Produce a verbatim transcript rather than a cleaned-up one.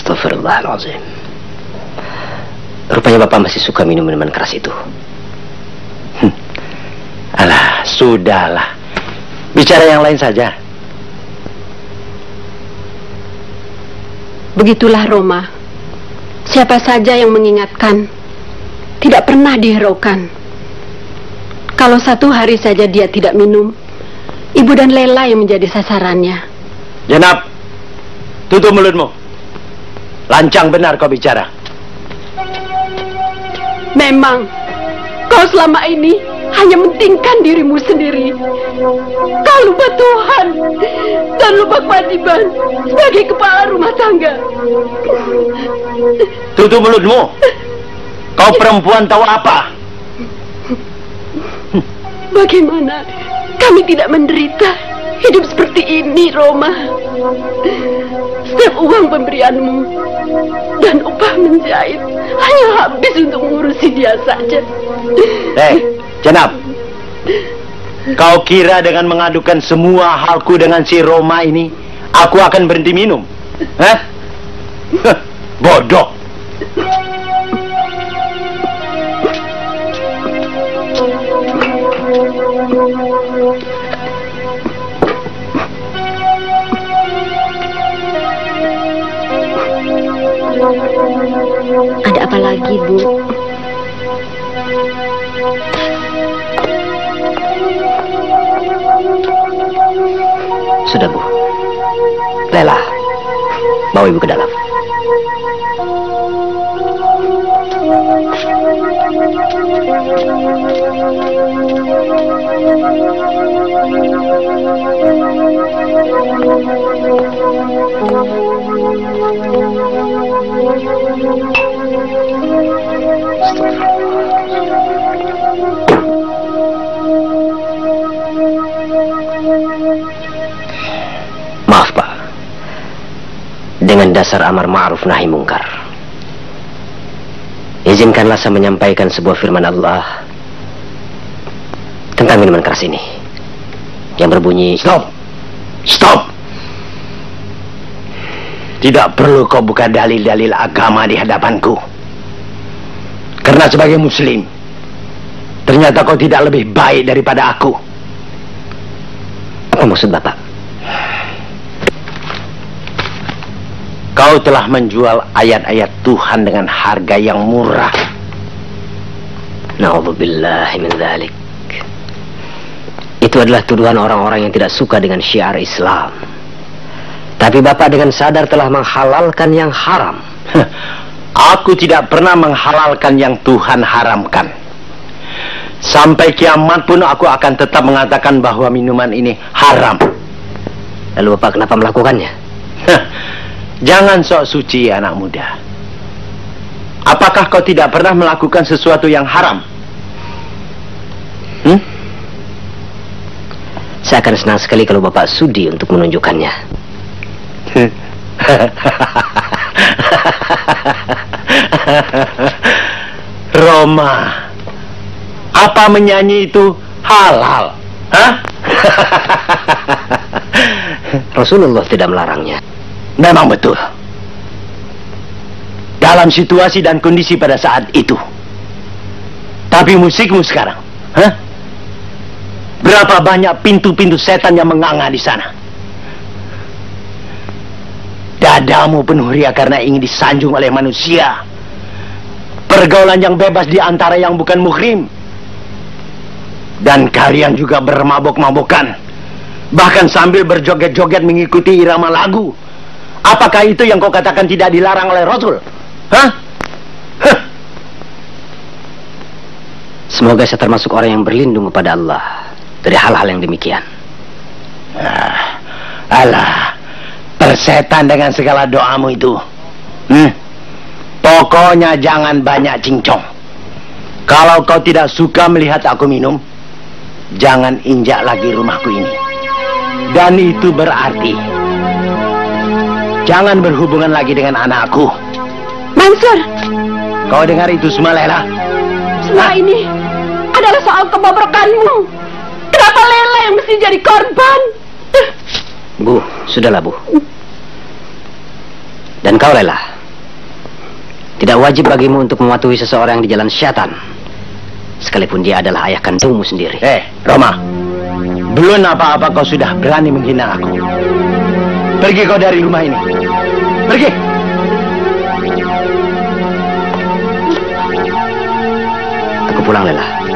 Astagfirullahaladzim. Rupanya Bapak masih suka minum minuman keras itu. Hm. Alah, sudahlah. Bicara yang lain saja. Begitulah Roma. Siapa saja yang mengingatkan tidak pernah dihiraukan. Kalau satu hari saja dia tidak minum, Ibu dan Lela yang menjadi sasarannya. Jenab, tutup mulutmu. Lancang benar kau bicara. Memang kau selama ini hanya mentingkan dirimu sendiri. Kau lupa Tuhan dan lupa kewajiban sebagai kepala rumah tangga. Tutup mulutmu. Kau perempuan tahu apa? Bagaimana kami tidak menderita hidup seperti ini, Roma? Setiap uang pemberianmu dan upah menjahit hanya habis untuk mengurusi dia saja. Eh, Jenab, kau kira dengan mengadukan semua halku dengan si Roma ini, aku akan berhenti minum? Hah? Bodoh. Ada apa lagi, Bu? Sudah, Bu. Lela, bawa Ibu ke dalam. Maaf, Pak. Dengan dasar amar ma'ruf nahi mungkar, izinkanlah saya menyampaikan sebuah firman Allah tentang minuman keras ini yang berbunyi. Stop. Stop. Tidak perlu kau buka dalil-dalil agama di hadapanku. Karena sebagai muslim, ternyata kau tidak lebih baik daripada aku. Apa maksud Bapak? Kau telah menjual ayat-ayat Tuhan dengan harga yang murah. Na'udzubillahi min dzalik. Itu adalah tuduhan orang-orang yang tidak suka dengan syiar Islam. Tapi Bapak dengan sadar telah menghalalkan yang haram. Aku tidak pernah menghalalkan yang Tuhan haramkan. Sampai kiamat pun aku akan tetap mengatakan bahwa minuman ini haram. Lalu Bapak kenapa melakukannya? Jangan sok suci, anak muda. Apakah kau tidak pernah melakukan sesuatu yang haram? Hmm? Saya akan senang sekali kalau Bapak sudi untuk menunjukkannya. Roma, apa menyanyi itu halal? Hah? Rasulullah tidak melarangnya. Memang betul. Dalam situasi dan kondisi pada saat itu. Tapi musikmu sekarang, hah? Berapa banyak pintu-pintu setan yang menganga di sana? Dadamu penuh ria karena ingin disanjung oleh manusia. Pergaulan yang bebas di antara yang bukan muhrim. Dan kalian juga bermabok-mabokan. Bahkan sambil berjoget-joget mengikuti irama lagu. Apakah itu yang kau katakan tidak dilarang oleh Rasul? Hah? Huh. Semoga saya termasuk orang yang berlindung kepada Allah dari hal-hal yang demikian. Ah, alah, persetan dengan segala doamu itu. Hmm. Pokoknya jangan banyak cincong. Kalau kau tidak suka melihat aku minum, jangan injak lagi rumahku ini. Dan itu berarti jangan berhubungan lagi dengan anakku. Mansur, kau dengar itu semua, Lela? Semua Hah? ini adalah soal kebobrokanmu. Kenapa Lela yang mesti jadi korban? Bu, sudahlah Bu. Dan kau, Lela, Tidak wajib bagimu untuk mematuhi seseorang di jalan syaitan, sekalipun dia adalah ayah kandungmu sendiri. Eh, Roma, belum apa-apa kau sudah berani menghina aku. Pergi kau dari rumah ini. Pergi. Aku pulang, Lela.